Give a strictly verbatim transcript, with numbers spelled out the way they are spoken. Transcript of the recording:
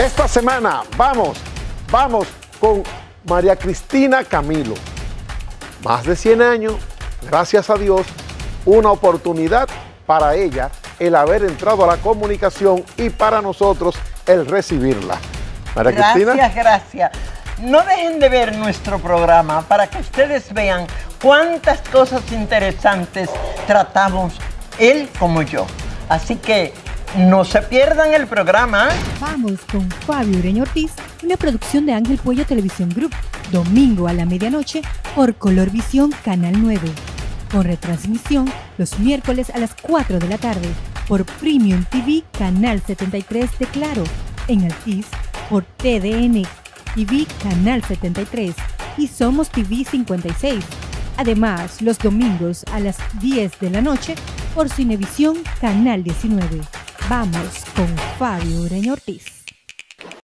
Esta semana vamos, vamos con María Cristina Camilo. Más de cien años, gracias a Dios, una oportunidad para ella el haber entrado a la comunicación y para nosotros el recibirla. María Cristina. Gracias, gracias. No dejen de ver nuestro programa para que ustedes vean cuántas cosas interesantes tratamos él como yo. Así que no se pierdan el programa. Vamos con Fabio Ureña Ortiz, una producción de Ángel Pollo Televisión Group, domingo a la medianoche por Colorvisión Canal nueve. Con retransmisión los miércoles a las cuatro de la tarde por Premium T V Canal setenta y tres de Claro, en Altiz por T D N T V Canal setenta y tres y Somos T V cincuenta y seis. Además, los domingos a las diez de la noche por Cinevisión Canal diecinueve. Vamos con Fabio Ureña Ortiz.